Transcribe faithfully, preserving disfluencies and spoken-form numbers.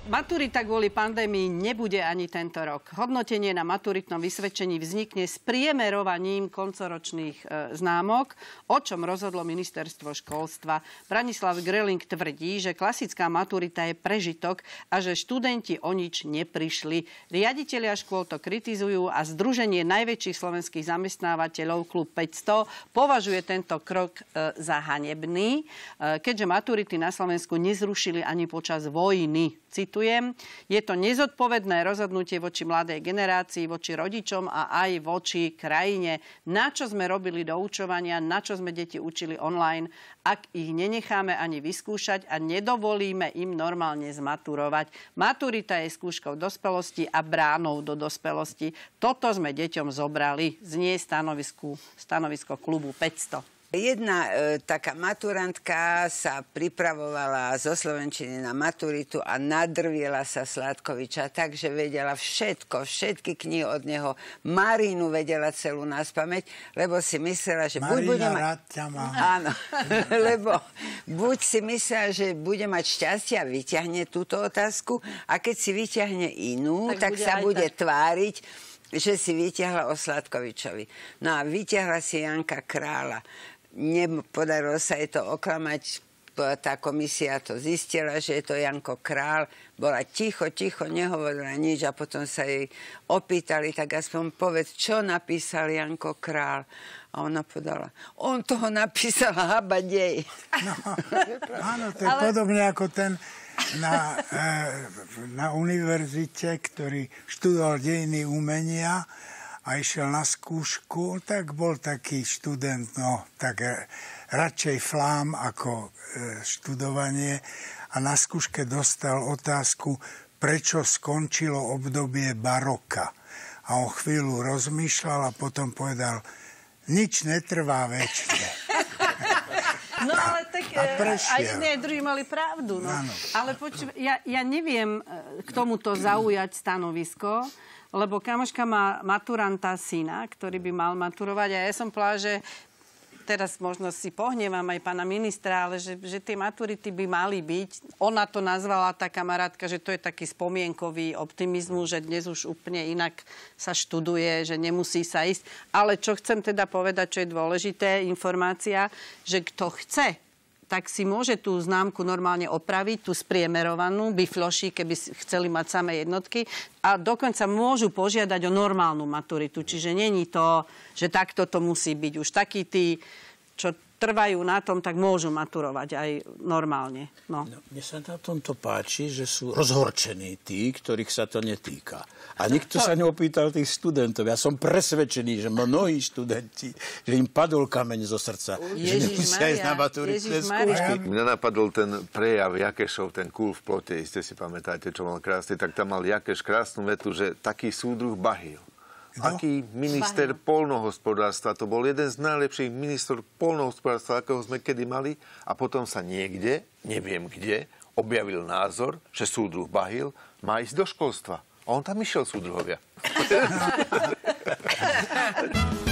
Maturita kvôli pandémii nebude ani tento rok. Hodnotenie na maturitnom vysvedčení vznikne s priemerovaním koncoročných e, známok, o čom rozhodlo ministerstvo školstva. Branislav Greling tvrdí, že klasická maturita je prežitok a že študenti o nič neprišli. Riaditelia škôl to kritizujú a Združenie najväčších slovenských zamestnávateľov Klub päťsto považuje tento krok e, za hanebný, e, keďže maturity na Slovensku nezrušili ani počas vojny. Citujem, je to nezodpovedné rozhodnutie voči mladej generácii, voči rodičom a aj voči krajine. Na čo sme robili doučovania, na čo sme deti učili online, ak ich nenecháme ani vyskúšať a nedovolíme im normálne zmaturovať. Maturita je skúškou dospelosti a bránou do dospelosti. Toto sme deťom zobrali. Znie stanovisku, stanovisko klubu päťsto. Jedna e, taká maturantka sa pripravovala zo slovenčiny na maturitu a nadrviela sa Sládkoviča, takže vedela všetko, všetky knihy od neho. Marínu vedela celú naspamäť, lebo si myslela, že buď bude mať... Áno, lebo buď si myslela, že bude mať šťastie a vyťahne túto otázku, a keď si vyťahne inú, tak, tak sa bude tak tváriť, že si vyťahla o Sládkovičovi. No a vyťahla si Janka Krála. Nepodarilo sa jej to oklamať, tá komisia to zistila, že je to Janko Král, bola ticho, ticho, nehovorila nič a potom sa jej opýtali, tak aspoň povedz, čo napísal Janko Král. A ona povedala, on toho napísal habadej. No, áno, to je Ale... podobne ako ten na, na univerzite, ktorý študoval dejiny umenia a išiel na skúšku, tak bol taký študent, no, tak radšej flám ako e, študovanie. A na skúške dostal otázku, prečo skončilo obdobie baroka. A on chvíľu rozmýšľal a potom povedal, nič netrvá večne. No ale tak aj jedni aj druhí mali pravdu. No. Ale počuť, ja, ja neviem k tomuto zaujať stanovisko, lebo kamoška má maturanta syna, ktorý by mal maturovať. A ja som povedala, že teraz možno si pohnevam aj pána ministra, ale že, že tie maturity by mali byť. Ona to nazvala, tá kamarátka, že to je taký spomienkový optimizmus, že dnes už úplne inak sa študuje, že nemusí sa ísť. Ale čo chcem teda povedať, čo je dôležité, informácia, že kto chce, tak si môže tú známku normálne opraviť, tú spriemerovanú, bifloši, keby chceli mať samé jednotky. A dokonca môžu požiadať o normálnu maturitu. Čiže není to, že takto to musí byť. Už takí tí, čo trvajú na tom, tak môžu maturovať aj normálne. No. No, mne sa na tomto páči, že sú rozhorčení tí, ktorých sa to netýka. A nikto sa neopýtal tých študentov. Ja som presvedčený, že mnohí študenti, že im padol kameň zo srdca, Ježiš že nemusia ísť na maturitné skúšky. Mňa napadol ten prejav Jakešov, ten kúl v plote, ste si pamätáte, čo mal krásny, tak tam mal Jakeš krásnu vetu, že taký súdruh Bahil. No. Aký minister poľnohospodárstva. To bol jeden z najlepších ministrov poľnohospodárstva, akého sme kedy mali. A potom sa niekde, neviem kde, objavil názor, že súdruh Bahil má ísť do školstva. A on tam išiel, súdruhovia.